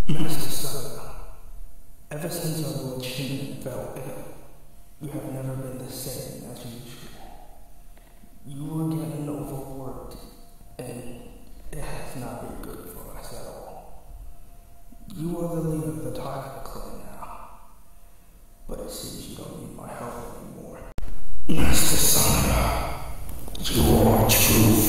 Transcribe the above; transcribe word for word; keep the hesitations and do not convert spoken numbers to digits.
Master Sasuke, ever since our Lord Shin fell ill, you have never been the same as usual. You were getting overworked, and it has not been good for us at all. You are the leader of the Tiger Clan now, but it seems you don't need my help anymore. Master Sasuke, you are true